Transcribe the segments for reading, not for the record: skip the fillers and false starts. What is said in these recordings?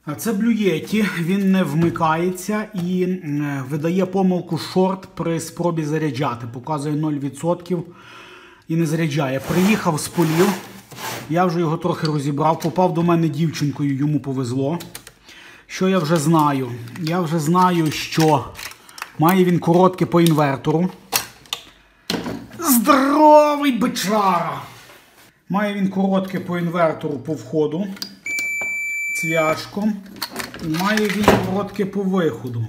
А це Blue Yeti, він не вмикається і видає помилку шорт при спробі заряджати. Показує 0% і не заряджає. Приїхав з полів, я вже його трохи розібрав, попав до мене дівчинкою, йому повезло. Що я вже знаю? Я вже знаю, що має він коротке по інвертору. Здоровий бичара! Має він коротке по інвертору по входу, цвяшком. І має він коротке по виходу.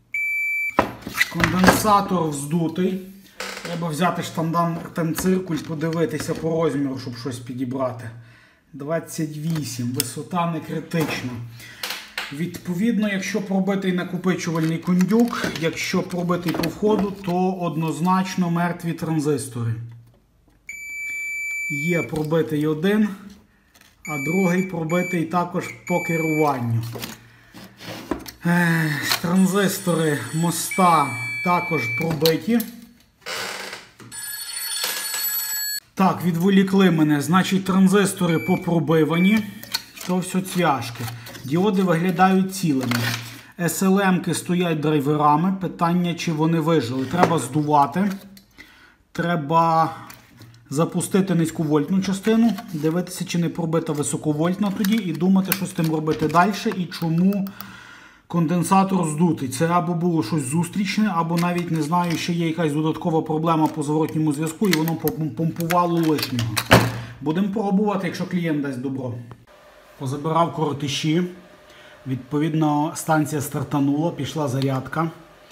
Конденсатор вздутий. Треба взяти штандарт-циркуль, подивитися по розміру, щоб щось підібрати. 28, висота не критична. Відповідно, якщо пробитий накопичувальний кондюк, якщо пробитий по входу, то однозначно мертві транзистори. Є пробитий один, а другий пробитий також по керуванню. Транзистори моста також пробиті. Так, відволікли мене. Значить, транзистори попробивані. То все цвяшки. Діоди виглядають цілими. SLM-ки стоять драйверами. Питання, чи вони вижили. Треба здувати. Треба запустити низьковольтну частину. Дивитися, чи не пробита високовольтна тоді. І думати, що з тим робити далі. І чому конденсатор здутий. Це або було щось зустрічне, або навіть, не знаю, ще є якась додаткова проблема по зворотньому зв'язку, і воно помпувало лишнього. Будемо пробувати, якщо клієнт дасть добро. Позабирав коротиші. Відповідно, станція стартанула, пішла зарядка.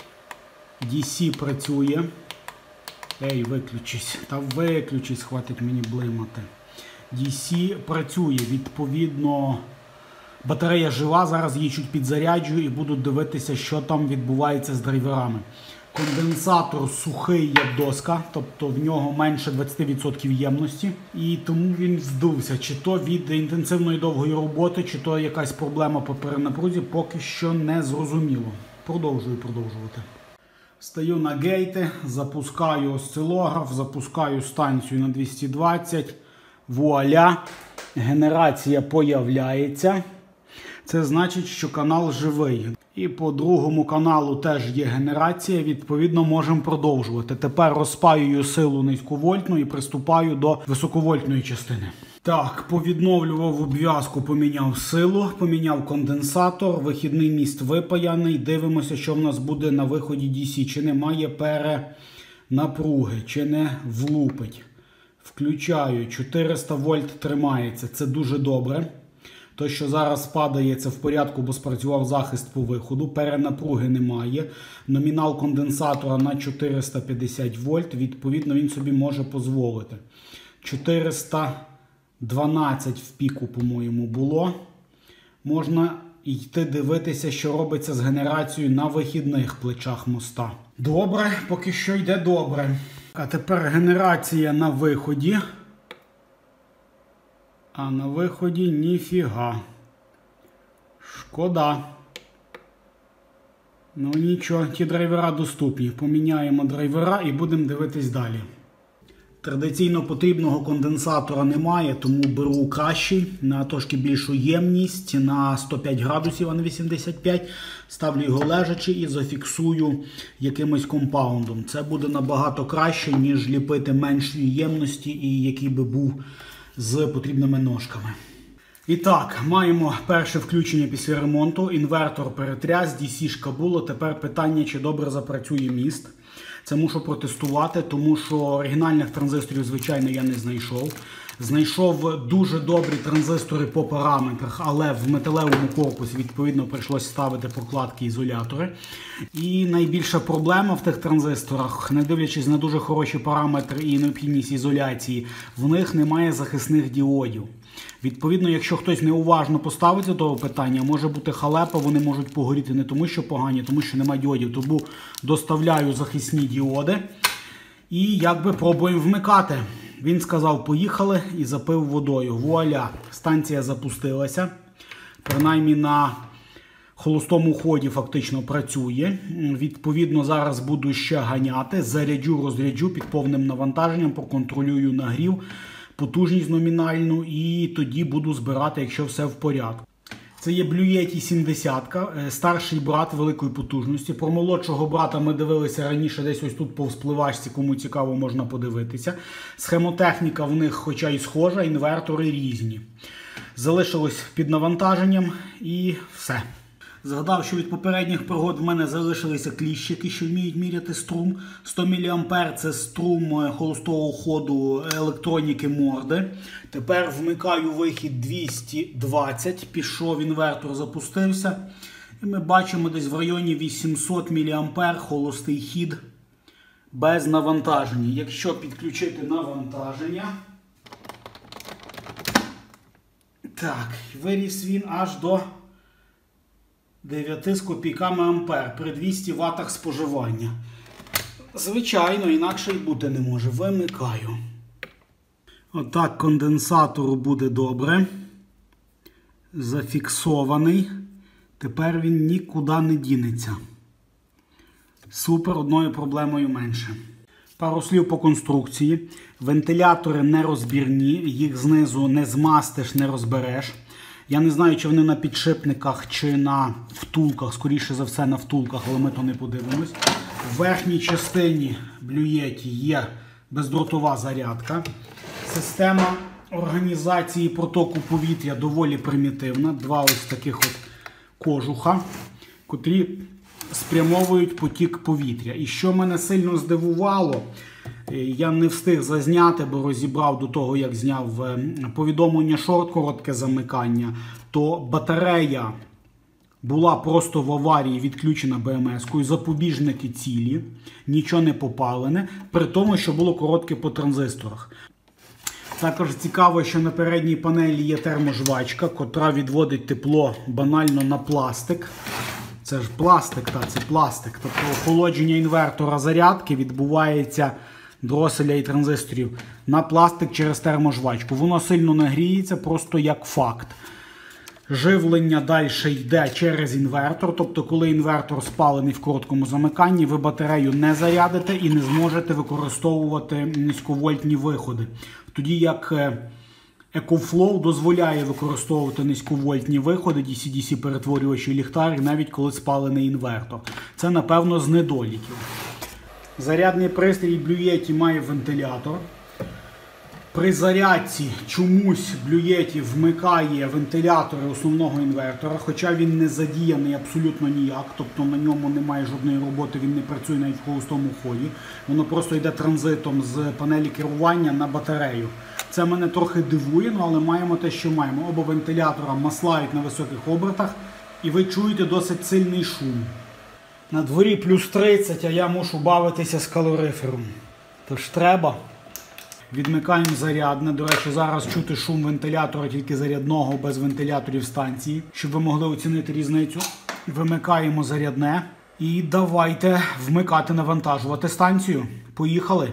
DC працює. Ей, виключись. Та виключись, хватить мені блимати. DC працює, відповідно, батарея жива, зараз її чуть підзаряджую і буду дивитися, що там відбувається з драйверами. Конденсатор сухий, як доска, тобто в нього менше 20% ємності. І тому він здувся. Чи то від інтенсивної довгої роботи, чи то якась проблема по перенапрузі, поки що не зрозуміло. Продовжувати. Стаю на гейти, запускаю осцилограф, запускаю станцію на 220. Вуаля! Генерація появляється. Це значить, що канал живий. І по другому каналу теж є генерація, відповідно можемо продовжувати. Тепер розпаюю силу низьковольтну і приступаю до високовольтної частини. Так, повідновлював обв'язку, поміняв силу, поміняв конденсатор, вихідний міст випаяний. Дивимося, що в нас буде на виході DC, чи немає перенапруги, чи не влупить. Включаю, 400 вольт тримається, це дуже добре. То, що зараз падає, це в порядку, бо спрацював захист по виходу. Перенапруги немає. Номінал конденсатора на 450 вольт. Відповідно, він собі може дозволити. 412 в піку, по-моєму, було. Можна йти дивитися, що робиться з генерацією на вихідних плечах моста. Добре, поки що йде добре. А тепер генерація на виході. А на виході ніфіга. Шкода. Ну нічого, ті драйвера доступні. Поміняємо драйвера і будемо дивитись далі. Традиційно потрібного конденсатора немає, тому беру кращий, на трошки більшу ємність, на 105 градусів, а не 85. Ставлю його лежачи і зафіксую якимось компаундом. Це буде набагато краще, ніж ліпити меншої ємності і який би був з потрібними ножками. І так, маємо перше включення після ремонту. Інвертор перетряс, DC-шка було. Тепер питання, чи добре запрацює міст. Це мушу протестувати, тому що оригінальних транзисторів, звичайно, я не знайшов. Знайшов дуже добрі транзистори по параметрах, але в металевому корпусі, відповідно, прийшлося ставити прокладки-ізолятори. І найбільша проблема в тих транзисторах, не дивлячись на дуже хороші параметри і необхідність ізоляції, в них немає захисних діодів. Відповідно, якщо хтось неуважно поставить до того питання, може бути халепа, вони можуть погоріти не тому, що погані, тому що немає діодів. Тому доставляю захисні діоди і якби пробуємо вмикати. Він сказав, поїхали, і запив водою. Вуаля, станція запустилася. Принаймні на холостому ході фактично працює. Відповідно, зараз буду ще ганяти. Заряджу, розряджу під повним навантаженням, проконтролюю нагрів, потужність номінальну і тоді буду збирати, якщо все в порядку. Це є Blue Yeti 70, старший брат великої потужності. Про молодшого брата ми дивилися раніше, десь ось тут по вспливачці, кому цікаво, можна подивитися. Схемотехніка в них хоча й схожа, інвертори різні. Залишилось під навантаженням і все. Згадав, що від попередніх пригод в мене залишилися кліщики, що вміють міряти струм. 100 мА – це струм холостого ходу електроніки морди. Тепер вмикаю вихід 220, пішов інвертор, запустився. І ми бачимо десь в районі 800 мА холостий хід без навантаження. Якщо підключити навантаження, так, виріс він аж до 9 з копійками ампер при 200 ваттах споживання. Звичайно, інакше й бути не може. Вимикаю. Отак конденсатору буде добре. Зафіксований. Тепер він нікуди не дінеться. Супер, одною проблемою менше. Пару слів по конструкції. Вентилятори нерозбірні, їх знизу не змастиш, не розбереш. Я не знаю, чи вони на підшипниках, чи на втулках. Скоріше за все на втулках, але ми то не подивимось. В верхній частині Blue Yeti є бездротова зарядка. Система організації протоку повітря доволі примітивна. Два ось таких от кожуха, котрі спрямовують потік повітря. І що мене сильно здивувало, я не встиг зазняти, бо розібрав до того, як зняв повідомлення шорт, коротке замикання, то батарея була просто в аварії, відключена БМС-кою, запобіжники цілі, нічого не попалене, при тому, що було коротке по транзисторах. Також цікаво, що на передній панелі є терможвачка, котра відводить тепло банально на пластик. Це ж пластик, це пластик. Тобто охолодження інвертора зарядки відбувається дроселя і транзисторів на пластик через терможвачку. Воно сильно не гріється, просто як факт. Живлення далі йде через інвертор, тобто коли інвертор спалений в короткому замиканні, ви батарею не зарядите і не зможете використовувати низьковольтні виходи. Тоді як EcoFlow дозволяє використовувати низьковольтні виходи, DC-DC перетворювачі ліхтарі, навіть коли спалений інвертор. Це, напевно, з недоліків. Зарядний пристрій Blue Yeti має вентилятор. При зарядці чомусь Blue Yeti вмикає вентилятори основного інвертора, хоча він не задіяний абсолютно ніяк, тобто на ньому немає жодної роботи, він не працює навіть в холостому ході. Воно просто йде транзитом з панелі керування на батарею. Це мене трохи дивує, але маємо те, що маємо. Оба вентилятора маслають на високих обертах і ви чуєте досить сильний шум. На дворі плюс 30, а я мушу бавитися з калорифером. Тож треба. Відмикаємо зарядне. До речі, зараз чути шум вентилятора тільки зарядного, без вентиляторів станції, щоб ви могли оцінити різницю. Вимикаємо зарядне. І давайте вмикати, навантажувати станцію. Поїхали.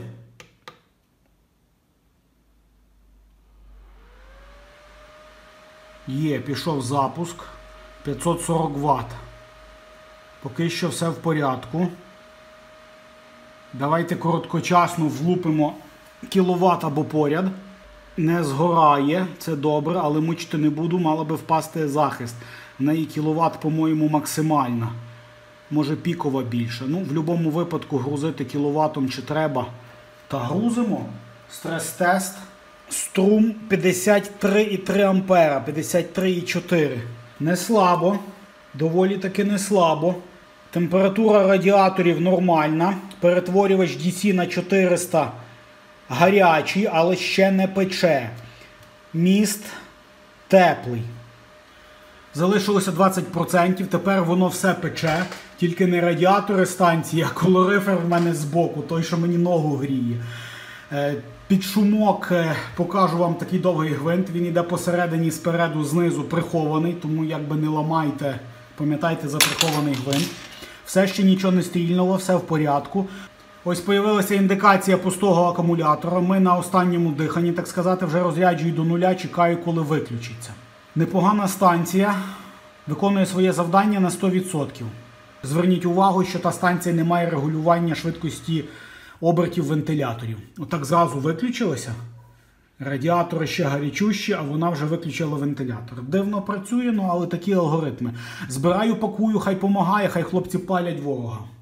Є, пішов запуск. 540 Вт. Поки що все в порядку. Давайте короткочасно влупимо кіловат або поряд. Не згорає, це добре, але мучити не буду, мала би впасти захист. В неї кіловат, по-моєму, максимальна. Може пікова більше. Ну, в будь-якому випадку грузити кіловатом чи треба. Та грузимо. Стрес-тест. Струм 53,3 ампера, 53,4. Не слабо. Доволі таки не слабо. Температура радіаторів нормальна. Перетворювач DC на 400 гарячий, але ще не пече. Міст теплий. Залишилося 20%, тепер воно все пече. Тільки не радіатори станції, а калорифер в мене збоку, той, що мені ногу гріє. Під шумок покажу вам такий довгий гвинт. Він йде посередині, спереду, знизу прихований, тому якби не ламайте, пам'ятайте за прихований гвинт. Все ще нічого не стрільнуло, все в порядку. Ось з'явилася індикація пустого акумулятора. Ми на останньому диханні, так сказати, вже розряджую до нуля, чекаю, коли виключиться. Непогана станція, виконує своє завдання на 100%. Зверніть увагу, що та станція не має регулювання швидкості обертів вентиляторів. Отак зразу виключилося. Радіатори ще гарячущі, а вона вже виключила вентилятор. Дивно працює, але такі алгоритми. Збираю, пакую, хай помагає, хай хлопці палять ворога.